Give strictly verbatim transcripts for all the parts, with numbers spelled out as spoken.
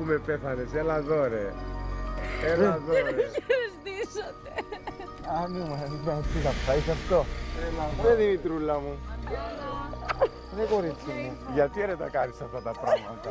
με πέθανες, έλα εδώ ρε. Έλα εδώ ρε. Δεν χαιρετήσατε. Α, ναι, μα, τι θα φάεις αυτό. Ρε Δημητρούλα μου. Ρε κορίτσι μου. Γιατί ρε τα κάνεις αυτά τα πράγματα.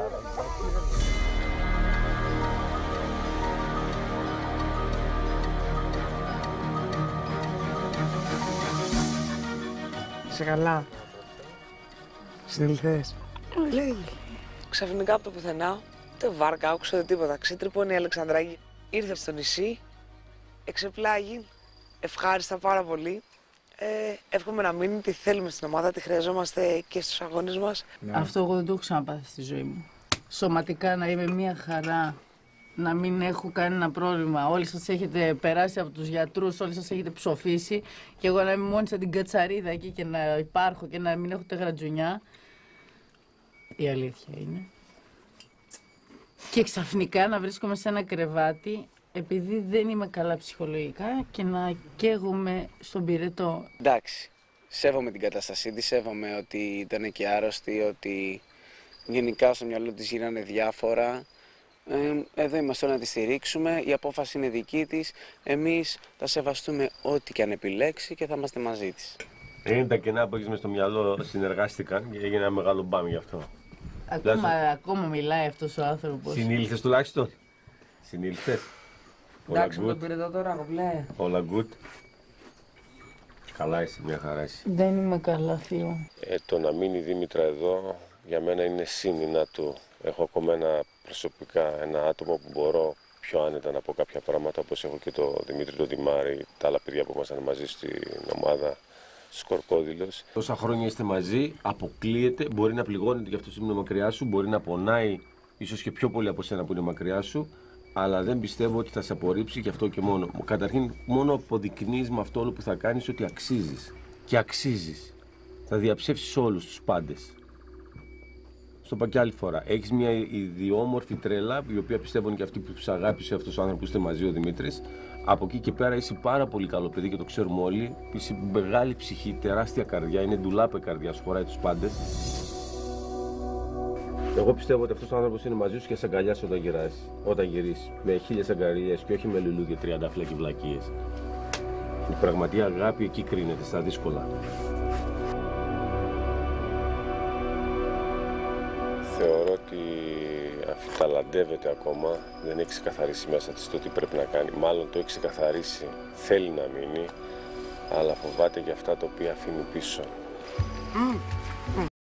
Είσαι καλά. Συνήλθες. Λέει. Ξαφνικά από το πουθενά, ούτε βάρκα, άκουσα ούτε τίποτα. Ξέτρυπωνε η Αλεξανδράκη. Ήρθε στο νησί, εξεπλάγει, ευχάριστα πάρα πολύ. Ε, εύχομαι να μείνει, τη θέλουμε στην ομάδα, τη χρειαζόμαστε και στους αγώνες μας. Ναι. Αυτό εγώ δεν το έχω ξαναπάθει στη ζωή μου. Σωματικά να είμαι μια χαρά, να μην έχω κανένα πρόβλημα. Όλοι σας έχετε περάσει από τους γιατρούς, όλοι σας έχετε ψοφήσει και εγώ να είμαι μόνη σαν την κατσαρίδα εκεί και να υπάρχω και να μην έχω τα γρατζουνιά. Η αλήθεια είναι. Και ξαφνικά να βρίσκομαι σε ένα κρεβάτι επειδή δεν είμαι καλά ψυχολογικά και να καίγομαι στον πυρετό. Εντάξει, σέβομαι την κατάστασή της, σέβομαι ότι ήταν και άρρωστη, ότι γενικά στο μυαλό της γίνανε διάφορα. Ε, εδώ είμαστε να τη στηρίξουμε, η απόφαση είναι δική της, εμείς θα σεβαστούμε ό,τι και αν επιλέξει και θα είμαστε μαζί της. Είναι τα κενά που έχεις μες στο μυαλό, συνεργάστηκαν και έγινε ένα μεγάλο μπάμ γι' αυτό. Ακόμα, Λάζω. ακόμα μιλάει αυτός ο άνθρωπος. Συνήλθες τουλάχιστον. Συνήλθες. Εντάξει, με τον πυρετό τώρα, κομπλέ. Όλα good. Καλά είσαι, μια χαρά είσαι. Δεν είμαι καλά, θείο. Ε, το να μείνει η Δήμητρα εδώ για μένα είναι σύνηνα του. Έχω ακόμα ένα προσωπικά ένα άτομο που μπορώ πιο άνετα να πω κάποια πράγματα, όπως έχω και το Δημήτρη τον Δημάρη, τα άλλα παιδιά που ήμασταν μαζί στην ομάδα Σκορκόδηλος. Τόσα χρόνια είστε μαζί, αποκλείεται, μπορεί να πληγώνεται για αυτό που είναι μακριά σου, μπορεί να πονάει ίσως και πιο πολύ από σένα που είναι μακριά σου, αλλά δεν πιστεύω ότι θα σε απορρίψει και αυτό και μόνο. Καταρχήν, μόνο αποδεικνύεις με αυτό όλο που θα κάνεις ότι αξίζεις. Και αξίζεις. Θα διαψεύσεις όλους τους πάντες. Στο είπα και άλλη φορά. Έχεις μια ιδιόμορφη τρέλα, η οποία πιστεύουν και αυτοί που σε αγάπησε αυτός ο άνθρωπος που είστε μαζί, ο Δημήτρης. Από εκεί και πέρα είσαι πάρα πολύ καλό παιδί και το ξέρουμε όλοι. Είσαι μεγάλη ψυχή, τεράστια καρδιά, είναι ντουλάπε καρδιά, σου χωράει τους πάντες. Εγώ πιστεύω ότι αυτός ο άνθρωπος είναι μαζί σου και σε αγκαλιάσει όταν γυράσεις, όταν γυρίσεις. Με χίλιες αγκαλιές και όχι με λουλούδια, τριαντάφυλλα και βλακίες. Η πραγματική αγάπη εκεί κρίνεται, στα δύσκολα. Θεωρώ ότι αφιταλαντεύεται ακόμα, δεν έχει ξεκαθαρίσει μέσα της το τι πρέπει να κάνει. Μάλλον το έχει ξεκαθαρίσει, θέλει να μείνει, αλλά φοβάται για αυτά τα οποία αφήνει πίσω. Mm.